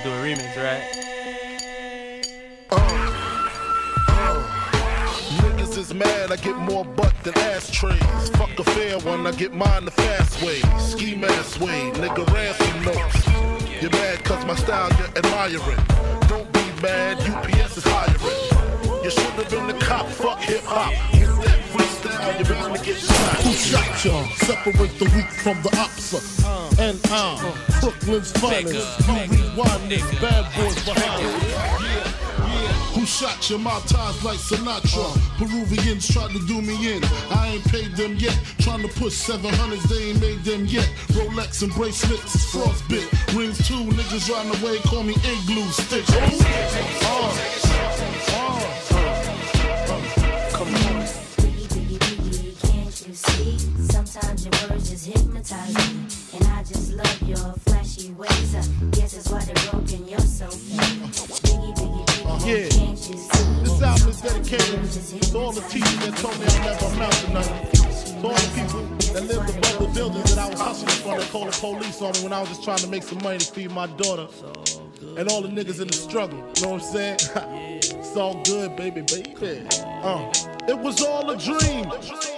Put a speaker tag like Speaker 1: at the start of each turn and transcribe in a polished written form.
Speaker 1: do a remix, right?
Speaker 2: Niggas is mad, I get more butt than ashtrays. Fuck a fair one, I get mine the fast way. Ski mask way, nigga ransom notes. You're mad cause my style you're admiring. Don't be mad, UPS is hiring. You should have been the cop, fuck hip hop. Get that freestyle, you're bound to get shot.
Speaker 3: Who shot y'all? Separate the weak from the opsa. And I'm Brooklyn's finest. You rewind this, bad boys behind it. Who shot your my ties like Sinatra? Peruvians tried to do me in. I ain't paid them yet. Trying to push 700s, they ain't made them yet. Rolex and bracelets is frostbit. Rings too, niggas riding away, call me igloo stick.
Speaker 2: Come on.
Speaker 4: Can't you see? Sometimes your words just hypnotize me. And I just love your flashy ways. Guess that's why they're broken, you're so fake.
Speaker 2: Yeah, this album is dedicated to all the teachers that told me I never amount to nothing. To all the people that lived above the buildings that I was hustling from that called the police on me when I was just trying to make some money to feed my daughter. And all the niggas in the struggle, you know what I'm saying? It's all good, baby, baby. It was all a dream.